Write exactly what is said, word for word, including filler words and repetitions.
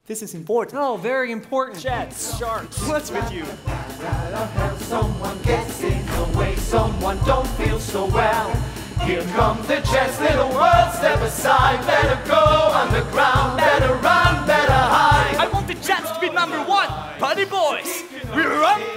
This is important. Oh, very important. Jets, sharks, what's with you? Someone gets in the way, someone don't feel so well. Here come the Jets, little world, step aside. Better go underground, better run, better hide. I want the Jets to be number one. Buddy boys, we run